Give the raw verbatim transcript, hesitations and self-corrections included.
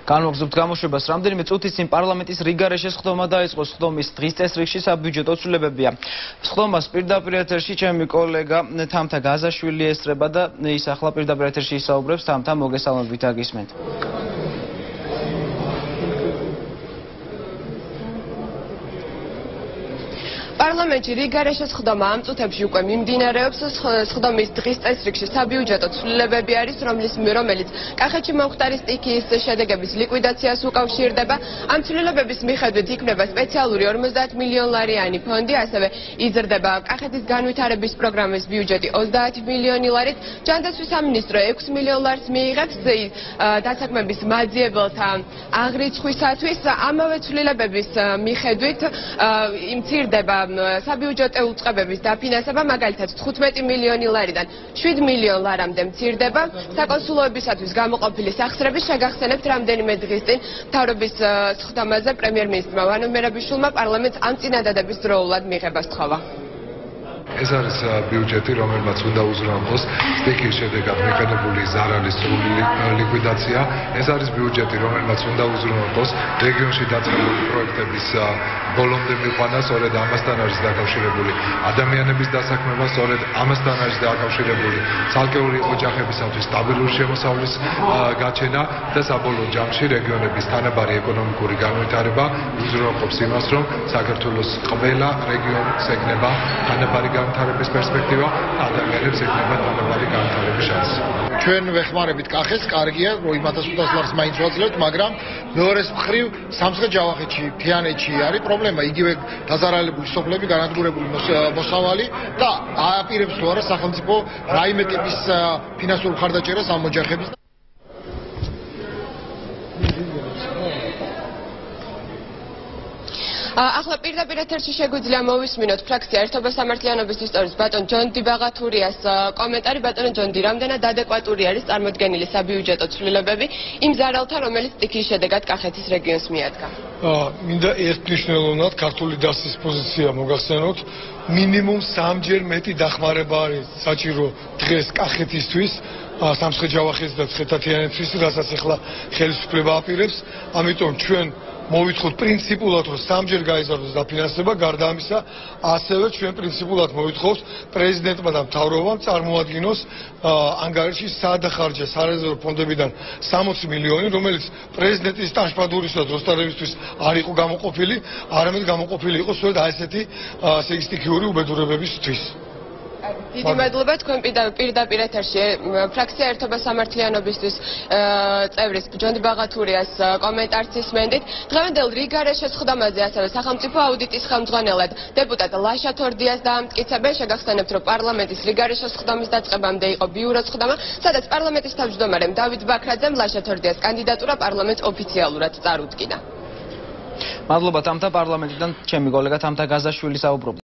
განმოგზაურებთ გამოშვებას. Რამდენიმე წუთის წინ პარლამენტის რიგარეშე სხდომა დაიწყო. სხდომის დღის წესრიგში საბიუჯეტო ცვლილებებია. სხდომას პირდაპირ ეთერში ჩემი კოლეგა თამთა გაზაშვილი ესწრება და ის ახლა პირდაპირ ეთერში ისაუბრებს. თამთა, მოგესალმებით, აგისმენთ. პარლამენტში რიგარეშე სხდომა ამ წუთებში უკვე მიმდინარეობს. სხდომის დღის წესრიგში საბიუჯეტო ცვლილებები არის, რომლის რომელიც კახეთში მომხდარი სტიქიის შედეგების ლიკვიდაციას უკავშირდება. ამ ცვლილებების მიხედვით იქნება სპეციალური ორმოცდაათ მილიონლარიანი ფონდი, ასევე იზრდება კახეთის განვითარების პროგრამის ბიუჯეტი ოცდაათი მილიონი ლარით. ჯანდაცვის სამინისტრო ექვსი მილიონ ლარს მიიღებს დასაქმების მაძიებელთა აღრიცხვისათვის. ამავე ცვლილებების მიხედვით იმცირდება საბიუჯეტო უწყებების დაფინანსება, მაგალითად თხუთმეტი მილიონი ლარიდან შვიდ მილიონ ლარამდე მცირდება. საკონსულოებისათვის გამოყოფილი სახსრების შეგახსენებთ, რამდენიმე დღის წინ მთავრობის სხდომაზე პრემიერ-მინისტრმა ვანო მერაბიშვილმა პარლამენტს ამ წინადადების დროულად მიღებას სთხოვა. ეს არის ბიუჯეტი, რომელმაც უნდა უზრუნველყოს სტიქიის შედეგად მიყენებული ზარალის სრული ლიკვიდაცია. ეს არის ბიუჯეტი, რომელმაც უნდა უზრუნველყოს რეგიონში დაწყებული პროექტების ბოლომდე მიყვანა, სწორედ ამასთან არის დაკავშირებული ადამიანების დასაქმება, სწორედ ამასთან არის დაკავშირებული ცალკეული ოჯახებისათვის სტაბილური შემოსავლის გაჩენა და საბოლოო ჯამში რეგიონების თანაბარი ეკონომიკური განვითარება უზრუნველყოფს იმას, რომ საქართველოს ყველა რეგიონს ეკნება თანაბარი განვითარების პერსპექტივა, ადამიანებს ეკნება თანაბარი განვითარების შანსი. ჩვენ ვეხმარებით კახეთს, კარგია, რომ იმათას ოცდაას ლარს მაინც ვაძლევთ, მაგრამ მეორეს მხრივ სამცხე-ჯავახეთში, თიანეთში არის პრობლემა, იგივე დაზარალებული სოფლები, განადგურებული მოსავალი და ააპირებს თუ არა სახელმწიფო რაიმე ტიპის ფინანსურ მხარდაჭერას ამ ოჯახების. ახლა პირდაპირ ეთერში შეგვიძლია მოვისმინოთ ფრაქცია ერთობა სამართლიანობისთვის სწორის ბატონ ჯონდი ბაღათურიას კომენტარი. ბატონო ჯონდი, რამდენად ადეკვატური არის წარმოდგენილი საბიუჯეტო ცვლილებები იმ ზარალთან, რომელიც სტიქიის შედეგად კახეთის რეგიონს მიადგა? მინდა ერთნიშნულოვნად ქართული დასის პოზიცია მოგახსენოთ. მინიმუმ სამჯერ მეტი დახმარება არის საჭირო დღეს კახეთისთვის, სამცხე-ჯავახეთის და ცხეთათიანეთის, რასაც ახლა ხელისუფლება აპირებს. ამიტომ ჩვენ მოვითხოვთ პრინციპულად, რომ სამჯერ გაიზარდოს დაფინანსება, გარდა ამისა, ასევე ჩვენ პრინციპულად მოვითხოვთ პრეზიდენტმა და მთავრობამ წარმოადგინოს ანგარიში საადახარჯე სარეზერვო ფონდებიდან სამოცი მილიონი, რომელიც პრეზიდენტის ტანშპადურისა და როსტარევისთვის არ იყო გამოყოფილი, არამედ გამოყოფილი იყო სწორედ აი ესეთი სტიქიური უბედურებებისთვის. დიდი მადლობა, თქვენ პირდაპირ ეთერში ფრაქცია ერთობა სამართლიანობისთვის წევრის ჯონდი ბაღათურიას კომენტარს ისმენდით. დღევანდელ რიგარეშე სხდომაზე ასევე სახელმწიფო აუდიტის ხელმძღვანელად დეპუტატ ლაშა თორდიას დაამტკიცებენ. შეგახსენებთ, რომ პარლამენტის რიგარეშე სხდომის დაწყებამდე იყო ბიურო სხდომა, სადაც პარლამენტის თავმჯდომარემ დავით ბაქრაძემ ლაშა თორდიას კანდიდატურა პარლამენტს ოფიციალურად წარუდგინა. მადლობა თამთა, პარლამენტიდან ჩემი კოლეგა თამთა გაზაშვილი საუბრობდა.